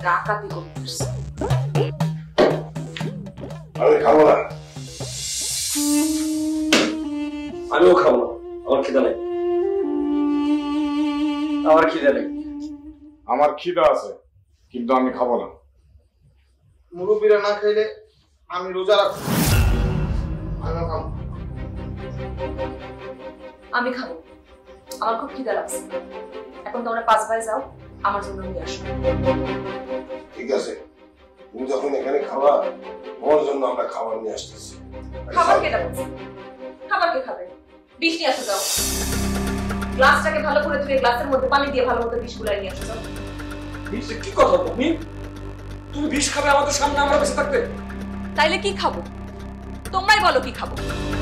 ডাকাতি করতেছ। আমি খাবো না। আমিও খাবো না, আমার খিদা নেই। আমার খিদা নেই। আমার খিদা আছে, কিন্তু আমি খাবো না। মুরব্বীরা না খাইলে আমি রোজা রাখবো। আমি খাবো। আমি খাবো, আমার খুব খিদা লাগছে। এখন তোমরা 5 ভাই যাও, আমার জন্য নিয়ে আসো। ঠিক আছে, তুমি যখন এখানে খাবা, তোমার জন্য আমরা খাবার নিয়ে আসতেছি। খাবার কেটা বলছে? খাবার কে খাবে? বিষ নিয়ে আসো যাও। গ্লাসটাকে ভালো করে ধুয়ে গ্লাসের মধ্যে পানি দিয়ে ভালো মতো বিষ গুলাই নিয়ে আসো যাও। বিষ কি কথা তুমি? তুমি বিষ খাবে আমাদের সামনে, আমরা বেঁচে থাকতে? তাইলে কি খাবো? তোমরাই বলো কি খাবো।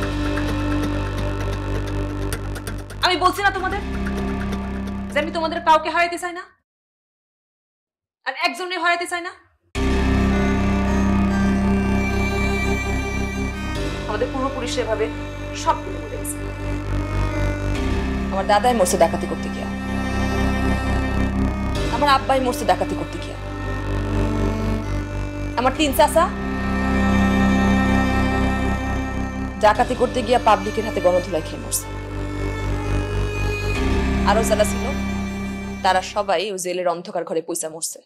আমি বলছি না তোমাদের যে আমি তোমাদের কাউকে হারাইতে চাই না, আর একজনের হারাইতে চাই না। আমাদের পূর্বপুরুষের এভাবে সবগুলো মরে গেছে। আমার দাদাই মরছে ডাকাতি করতে গিয়া, আমার আব্বাই মরছে ডাকাতি করতে গিয়া, আমার 3 চাচা ডাকাতি করতে গিয়া পাবলিকের হাতে গণধোলাই খেয়ে মরছে। আরো যারা ছিল তারা সবাই ওই জেলের অন্ধকার ঘরে পয়সা মরছে।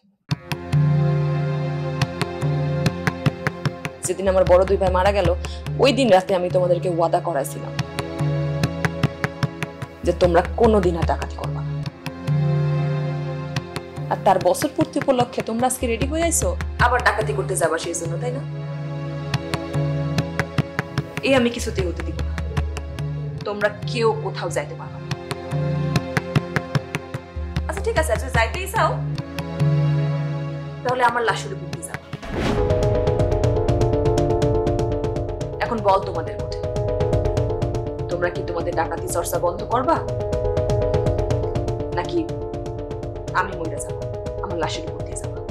যেদিন আমার বড় 2 ভাই মারা গেল, ওই দিন রাতে আমি তোমাদেরকে ওয়াদা করাইছিলাম যে তোমরা কোনোদিন আর ডাকাতি করবা না। আর তার বছর পূর্তি উপলক্ষে তোমরা আজকে রেডি হয়ে আইছো আবার ডাকাতি করতে যাবা সেই জন্য, তাই না? এই আমি কিছুতেই হতে দিব না। তোমরা কেউ কোথাও যাইতে পারো না। আচ্ছা ঠিক আছে, আচ্ছা যাইতেই চাও তাহলে আমার লাশের উপর দিয়ে যাও। এখন বল তোমাদের মধ্যে তোমরা কি তোমাদের ডাকাতি চর্চা বন্ধ করবা, নাকি আমি মরে যাব আমার লাশের উপর দিয়ে যাবো?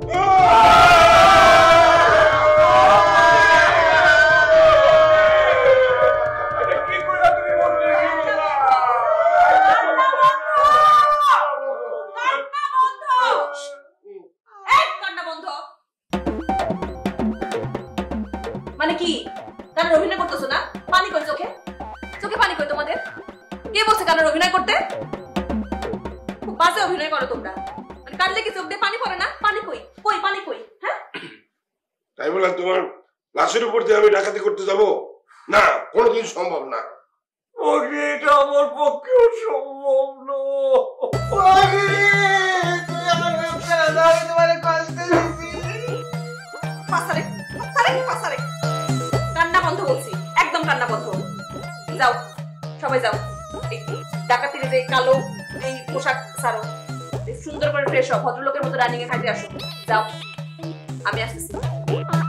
মানে কি কারণ অভিনয় করতেছো না? পানি কই চোখে? চোখে পানি কই তোমাদের? কে বলছে কারণ অভিনয় করতে? খুব বাজে অভিনয় করো তোমরা। মানে কাঁদলে কি চোখ দিয়ে পানি পড়ে না? পানি কই? কই পানি কই? হ্যাঁ, তাই বলে তোমার লাশের উপর দিয়ে আমি ডাকাতি করতে যাব না, কোনোদিন সম্ভব না। এটা আমার পক্ষেও সম্ভব নয়। কান্না বন্ধ বলছি, একদম কান্না বন্ধ। যাও সবাই যাও, এই ডাকাতির যে কালো এই পোশাক ছাড়ো, সুন্দর করে ফ্রেশ হও, ভদ্রলোকের মতো রানিং এ খাইতে আসো। যাও, আমি আসতেছি।